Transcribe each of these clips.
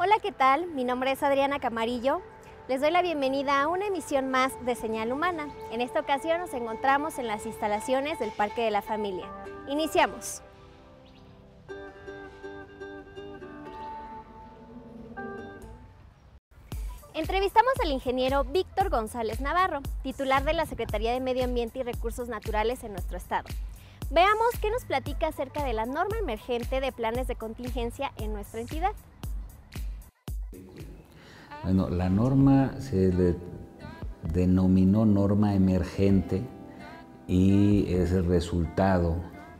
Hola, ¿qué tal? Mi nombre es Adriana Camarillo. Les doy la bienvenida a una emisión más de Señal Humana. En esta ocasión nos encontramos en las instalaciones del Parque de la Familia. Iniciamos. Entrevistamos al ingeniero Víctor González Navarro, titular de la Secretaría de Medio Ambiente y Recursos Naturales en nuestro estado. Veamos qué nos platica acerca de la norma emergente de planes de contingencia en nuestra entidad. Bueno, la norma se le denominó norma emergente y es el resultado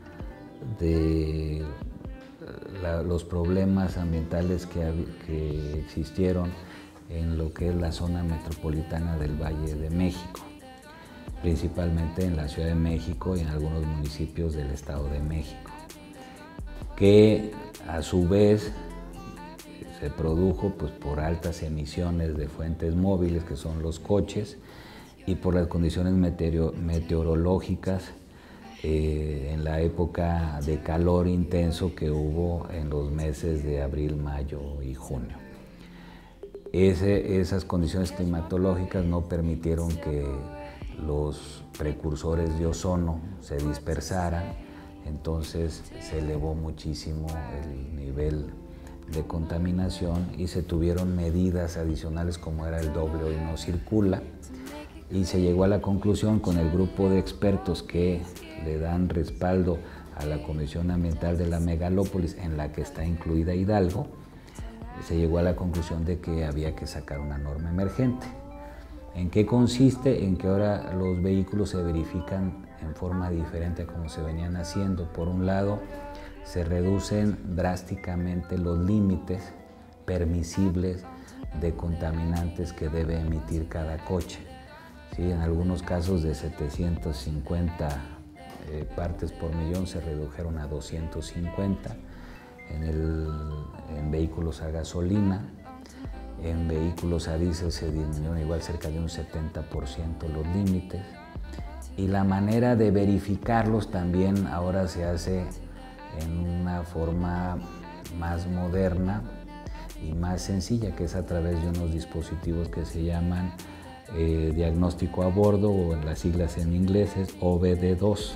de los problemas ambientales que existieron en lo que es la zona metropolitana del Valle de México, principalmente en la Ciudad de México y en algunos municipios del Estado de México, que a su vez se produjo por altas emisiones de fuentes móviles, que son los coches, y por las condiciones meteorológicas en la época de calor intenso que hubo en los meses de abril, mayo y junio. Esas condiciones climatológicas no permitieron que los precursores de ozono se dispersaran, entonces se elevó muchísimo el nivel de contaminación y se tuvieron medidas adicionales como era el doble hoy no circula, y se llegó a la conclusión con el grupo de expertos que le dan respaldo a la Comisión Ambiental de la Megalópolis, en la que está incluida Hidalgo. Se llegó a la conclusión de que había que sacar una norma emergente. ¿En qué consiste? En que ahora los vehículos se verifican en forma diferente a como se venían haciendo. Por un lado, se reducen drásticamente los límites permisibles de contaminantes que debe emitir cada coche. ¿Sí? En algunos casos de 750 partes por millón se redujeron a 250. En vehículos a gasolina, en vehículos a diésel se disminuyeron igual cerca de un 70% los límites, y la manera de verificarlos también ahora se hace en una forma más moderna y más sencilla, que es a través de unos dispositivos que se llaman diagnóstico a bordo, o en las siglas en inglés es OBD2.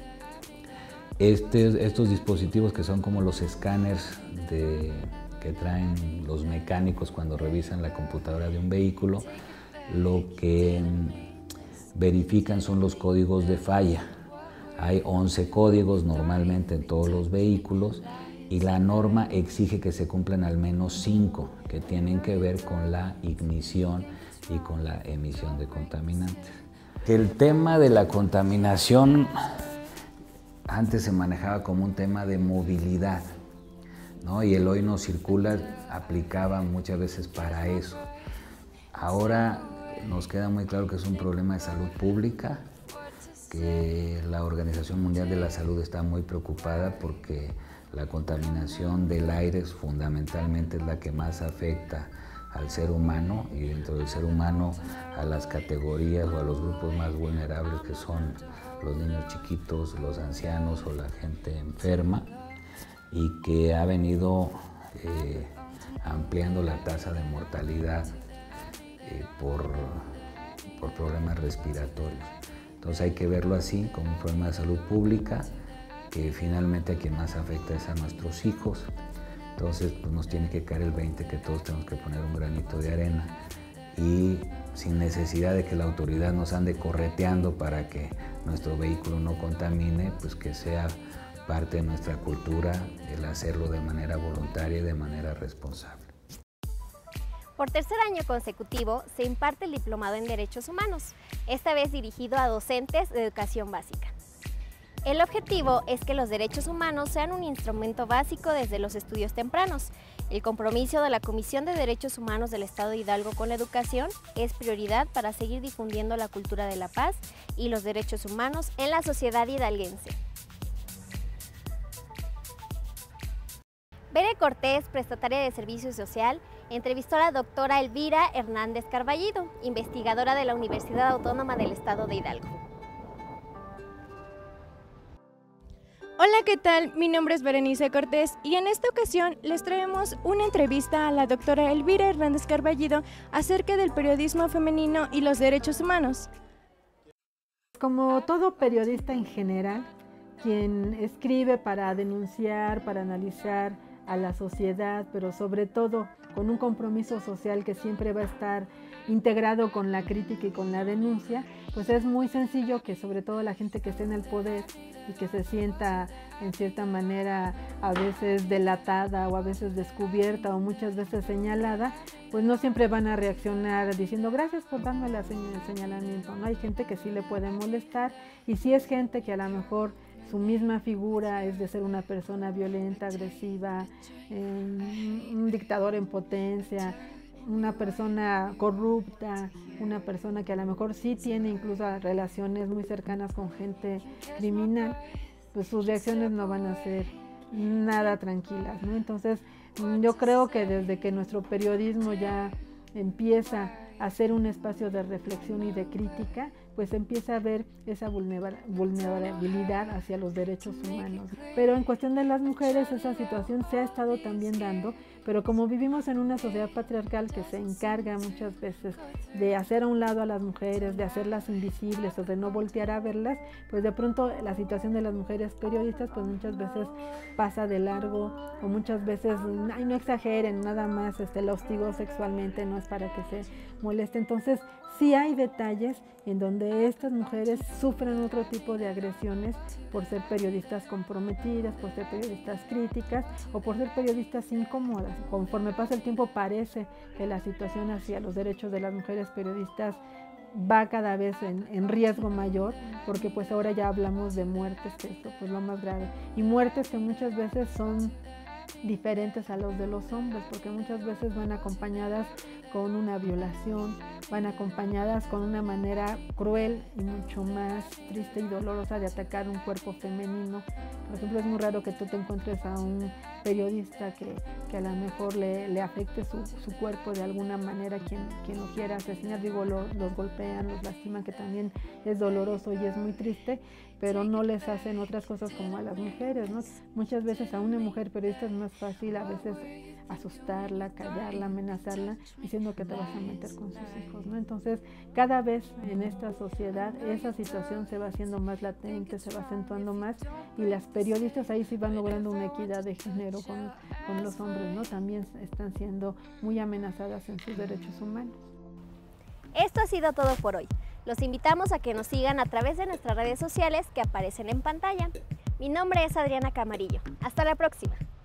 Estos dispositivos, que son como los escáneres que traen los mecánicos cuando revisan la computadora de un vehículo, lo que verifican son los códigos de falla. Hay 11 códigos normalmente en todos los vehículos, y la norma exige que se cumplan al menos 5 que tienen que ver con la ignición y con la emisión de contaminantes. El tema de la contaminación antes se manejaba como un tema de movilidad, ¿no? Y el hoy no circula aplicaba muchas veces para eso. Ahora nos queda muy claro que es un problema de salud pública, que la Organización Mundial de la Salud está muy preocupada porque la contaminación del aire fundamentalmente es la que más afecta al ser humano, y dentro del ser humano a las categorías o a los grupos más vulnerables, que son los niños chiquitos, los ancianos o la gente enferma, y que ha venido ampliando la tasa de mortalidad por problemas respiratorios. Entonces hay que verlo así, como un problema de salud pública, que finalmente a quien más afecta es a nuestros hijos. Entonces pues nos tiene que caer el 20 que todos tenemos que poner un granito de arena, y sin necesidad de que la autoridad nos ande correteando para que nuestro vehículo no contamine, pues que sea parte de nuestra cultura el hacerlo de manera voluntaria y de manera responsable. Por tercer año consecutivo se imparte el Diplomado en Derechos Humanos, esta vez dirigido a docentes de educación básica. El objetivo es que los derechos humanos sean un instrumento básico desde los estudios tempranos. El compromiso de la Comisión de Derechos Humanos del Estado de Hidalgo con la educación es prioridad para seguir difundiendo la cultura de la paz y los derechos humanos en la sociedad hidalguense. Bere Cortés, prestataria de Servicio Social, entrevistó a la doctora Elvira Hernández Carballido, investigadora de la Universidad Autónoma del Estado de Hidalgo. Hola, ¿qué tal? Mi nombre es Berenice Cortés y en esta ocasión les traemos una entrevista a la doctora Elvira Hernández Carballido acerca del periodismo femenino y los derechos humanos. Como todo periodista en general, quien escribe para denunciar, para analizar a la sociedad, pero sobre todo con un compromiso social que siempre va a estar integrado con la crítica y con la denuncia, pues es muy sencillo que sobre todo la gente que esté en el poder y que se sienta en cierta manera a veces delatada o a veces descubierta o muchas veces señalada, pues no siempre van a reaccionar diciendo gracias por darme el señalamiento, ¿no? Hay gente que sí le puede molestar y sí es gente que a lo mejor su misma figura es de ser una persona violenta, agresiva, un dictador en potencia, una persona corrupta, una persona que a lo mejor sí tiene incluso relaciones muy cercanas con gente criminal, pues sus reacciones no van a ser nada tranquilas, ¿no? Entonces, yo creo que desde que nuestro periodismo ya empieza a ser un espacio de reflexión y de crítica, pues empieza a ver esa vulnerabilidad hacia los derechos humanos. Pero en cuestión de las mujeres, esa situación se ha estado también dando, pero como vivimos en una sociedad patriarcal que se encarga muchas veces de hacer a un lado a las mujeres, de hacerlas invisibles o de no voltear a verlas, pues de pronto la situación de las mujeres periodistas pues muchas veces pasa de largo o muchas veces, ay, no exageren, nada más la hostigó sexualmente, no es para que se moleste. Entonces sí hay detalles en donde estas mujeres sufren otro tipo de agresiones por ser periodistas comprometidas, por ser periodistas críticas o por ser periodistas incómodas. Conforme pasa el tiempo parece que la situación hacia los derechos de las mujeres periodistas va cada vez en riesgo mayor, porque pues ahora ya hablamos de muertes, que esto pues lo más grave, y muertes que muchas veces son diferentes a los de los hombres, porque muchas veces van acompañadas con una violación, van acompañadas con una manera cruel y mucho más triste y dolorosa de atacar un cuerpo femenino. Por ejemplo, es muy raro que tú te encuentres a un periodista que a lo mejor le afecte su cuerpo de alguna manera, quien lo quiera asesinar, digo, los golpean, los lastiman, que también es doloroso y es muy triste, pero no les hacen otras cosas como a las mujeres, ¿no? Muchas veces a una mujer periodista es más fácil a veces asustarla, callarla, amenazarla, diciendo que te vas a meter con sus hijos, ¿no? Entonces, cada vez en esta sociedad esa situación se va haciendo más latente, se va acentuando más, y las periodistas ahí sí van logrando una equidad de género con los hombres, ¿no? También están siendo muy amenazadas en sus derechos humanos. Esto ha sido todo por hoy. Los invitamos a que nos sigan a través de nuestras redes sociales que aparecen en pantalla. Mi nombre es Adriana Camarillo. Hasta la próxima.